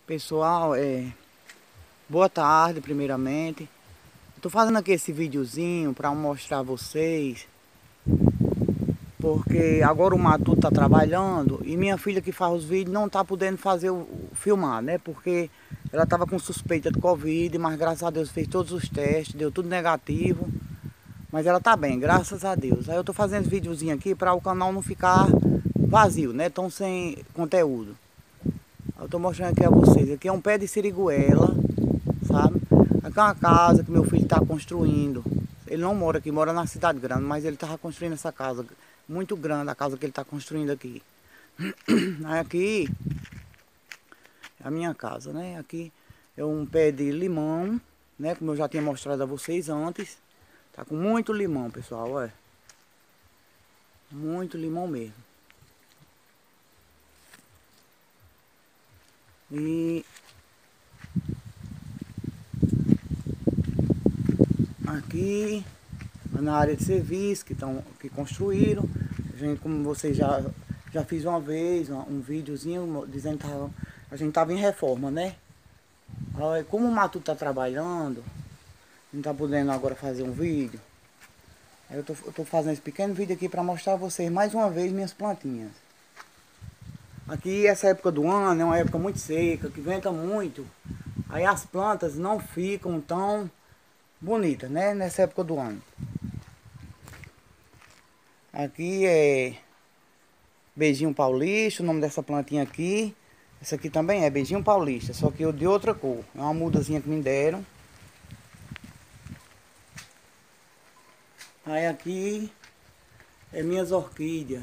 Pessoal, boa tarde primeiramente. Estou fazendo aqui esse videozinho para mostrar a vocês, porque agora o Matuto está trabalhando e minha filha que faz os vídeos não está podendo fazer filmar, né? Porque ela estava com suspeita de Covid, mas graças a Deus fez todos os testes, deu tudo negativo. Mas ela tá bem, graças a Deus. Aí eu tô fazendo esse videozinho aqui para o canal não ficar vazio, né? Tão sem conteúdo. Eu tô mostrando aqui a vocês. Aqui é um pé de siriguela, sabe? Aqui é uma casa que meu filho tá construindo. Ele não mora aqui, mora na cidade grande, mas ele tava construindo essa casa muito grande, a casa que ele tá construindo aqui. Aí aqui é a minha casa, né? Aqui é um pé de limão, né? Como eu já tinha mostrado a vocês antes. Tá com muito limão, pessoal, olha. Muito limão mesmo. E aqui na área de serviço que construíram, a gente, como vocês já fiz uma vez um videozinho dizendo que a gente tava em reforma, né? Aí, como o Matuto tá trabalhando, não tá podendo agora fazer um vídeo. Aí eu tô fazendo esse pequeno vídeo aqui para mostrar a vocês mais uma vez minhas plantinhas. Aqui essa época do ano é uma época muito seca, que venta muito. Aí as plantas não ficam tão bonitas, né? Nessa época do ano. Aqui é beijinho paulista, o nome dessa plantinha aqui. Essa aqui também é beijinho paulista, só que eu de outra cor. É uma mudazinha que me deram. Aí aqui é minhas orquídeas.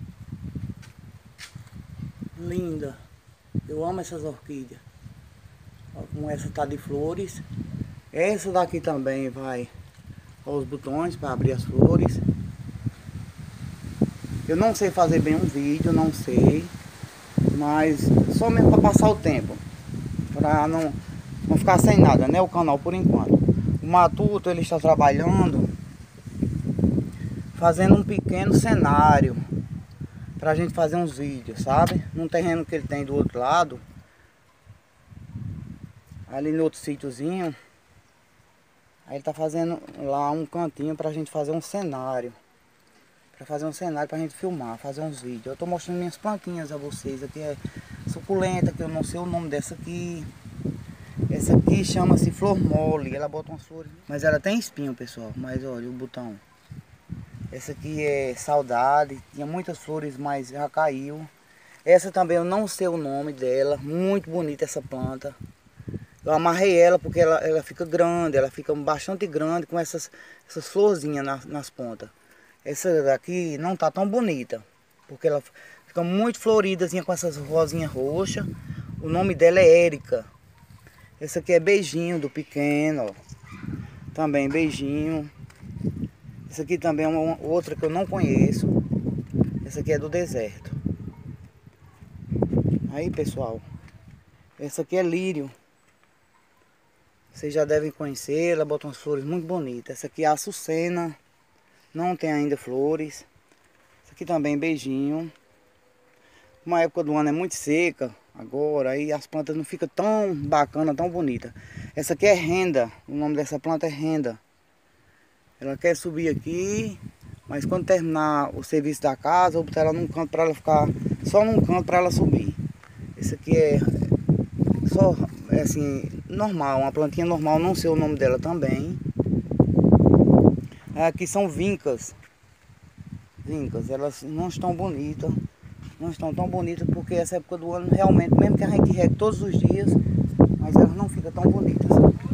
Linda. Eu amo essas orquídeas. Ó, como essa tá de flores. Essa daqui também vai aos botões para abrir as flores. Eu não sei fazer bem um vídeo, não sei. Mas só mesmo para passar o tempo. Para não ficar sem nada, né? O canal por enquanto. O Matuto ele está trabalhando, fazendo um pequeno cenário pra gente fazer uns vídeos, sabe? Num terreno que ele tem do outro lado, ali no outro sítiozinho. Aí ele tá fazendo lá um cantinho pra gente fazer um cenário. Pra fazer um cenário pra gente filmar, fazer uns vídeos. Eu tô mostrando minhas plantinhas a vocês. Aqui é suculenta, que eu não sei o nome dessa aqui. Essa aqui chama-se flor mole. Ela bota umas flores, mas ela tem espinho, pessoal. Mas olha o botão. Essa aqui é saudade, tinha muitas flores, mas já caiu. Essa também eu não sei o nome dela, muito bonita essa planta. Eu amarrei ela porque ela fica grande, ela fica bastante grande com essas florzinhas nas pontas. Essa daqui não tá tão bonita, porque ela fica muito floridazinha com essas rosinhas roxas. O nome dela é Érica. Essa aqui é beijinho do pequeno, ó. Também beijinho. Essa aqui também é outra que eu não conheço. Essa aqui é do deserto. Aí, pessoal, essa aqui é lírio. Vocês já devem conhecer, ela bota umas flores muito bonitas. Essa aqui é açucena, não tem ainda flores. Essa aqui também é beijinho. Uma época do ano é muito seca agora, aí as plantas não ficam tão bacana, tão bonita. Essa aqui é renda, o nome dessa planta é renda. Ela quer subir aqui, mas quando terminar o serviço da casa, eu vou botar ela num canto para ela ficar só num canto para ela subir. Esse aqui é só assim, normal, uma plantinha normal, não sei o nome dela também. Aqui são vincas. Vincas, elas não estão bonitas, não estão tão bonitas porque essa época do ano realmente, mesmo que a gente regue todos os dias, mas elas não ficam tão bonitas.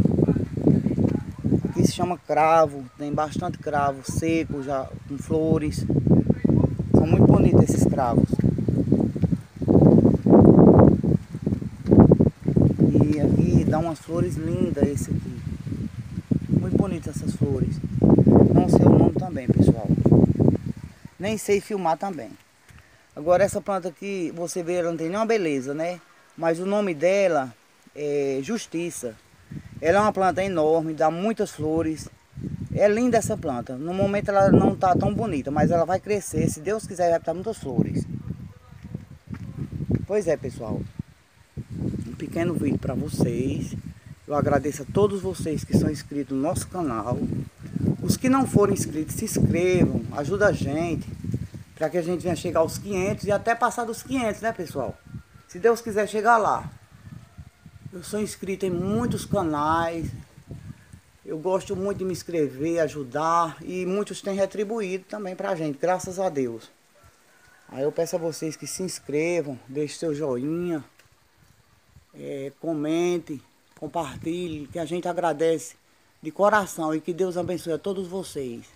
Se chama cravo, tem bastante cravo seco já com flores. São muito bonitos esses cravos. E aqui dá umas flores lindas esse aqui. Muito bonitas essas flores. Não sei o nome também, pessoal. Nem sei filmar também. Agora essa planta aqui, você vê, ela não tem nenhuma beleza, né? Mas o nome dela é Justiça. Ela é uma planta enorme, dá muitas flores. É linda essa planta. No momento ela não está tão bonita, mas ela vai crescer. Se Deus quiser, vai dar muitas flores. Pois é, pessoal. pequeno vídeo para vocês. Eu agradeço a todos vocês que são inscritos no nosso canal. Os que não forem inscritos, se inscrevam, ajuda a gente, para que a gente venha chegar aos 500 e até passar dos 500, né, pessoal? Se Deus quiser chegar lá. Eu sou inscrito em muitos canais. Eu gosto muito de me inscrever, ajudar, e muitos têm retribuído também pra gente, graças a Deus. Aí eu peço a vocês que se inscrevam, deixem seu joinha, comente, compartilhe, que a gente agradece de coração e que Deus abençoe a todos vocês.